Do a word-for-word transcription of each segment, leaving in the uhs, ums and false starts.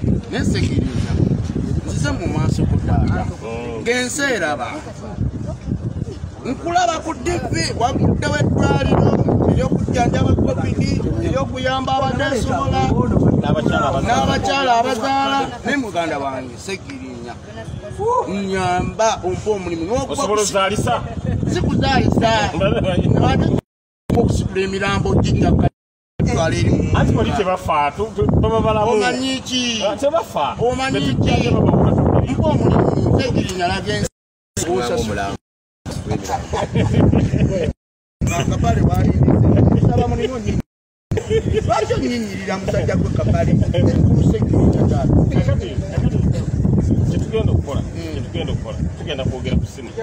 nesekiriza nzize mu maaso ku taata genseera ba nkulaba ku T V waguddewo eddwaliro eryokujjanjaba covid eryokuyamba abateesobola n'abakyala abazaala ne muganda wange Sekirinya nyamba ompa omulimu n'okuzaalisa sikuzaalisa okusibula emirambo gijjaka anti bali tebafa bababalamu omanyiki tebafa omanyiki mpa omulimu Sekirinya lagensa Kapale wali saba mulimu nyinyi lwaki onnyinyirira musajja gwe Kapale Sekirinya kakati tugenda okukola tugenda okukola tugenda kwogera ku simu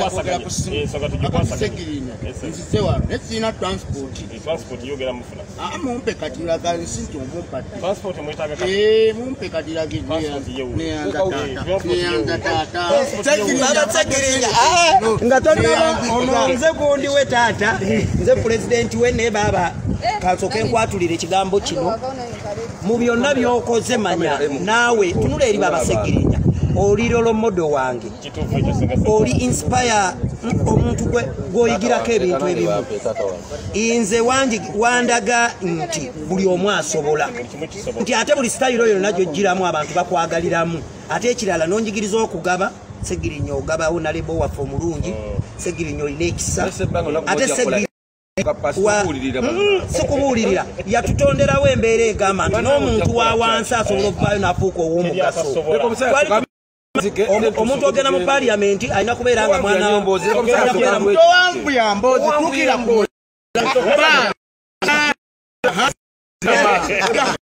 Sekirinya nzize wano nesirina transport transport yogera mufuna mumpe katiragala nsinti omumpa transport mwetaaga mumpe katiragala neyanza taata Sekirinya nga tolina ono nze gundi we taata nze pulezidenti we ne baba kasooka enkwatulira ekigambo kino mu byonna by'okoze manya naawe tunula eri baba Sekirinya oli role model wange oli inspire omuntu gw'oyigirako ebintu ebimu nze wandaga nti buli omu asobola nti ate buli sitayiro yonna gy'oggiramu abantu bakwagaliramu ate ekirala n'onjigiriza okugaba Sekirinya ogabawo nalebo waffe omulungi Sekirinya olina ekisa ate Sekirinya sikubuulirira yatutonderawo embeera egamba nti n'omuntu wa wansi asobola okuvaayo n'afuuka ow'omugaso omuntu ogenda mu parliament alina kubeera nga mwana wange